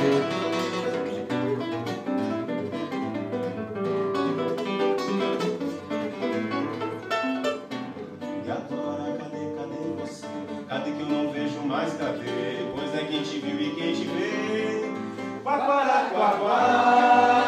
E agora, cadê você? Cadê que eu não vejo mais, cadê? Pois é quem te viu e quem te vê. Quaquara, quaquara.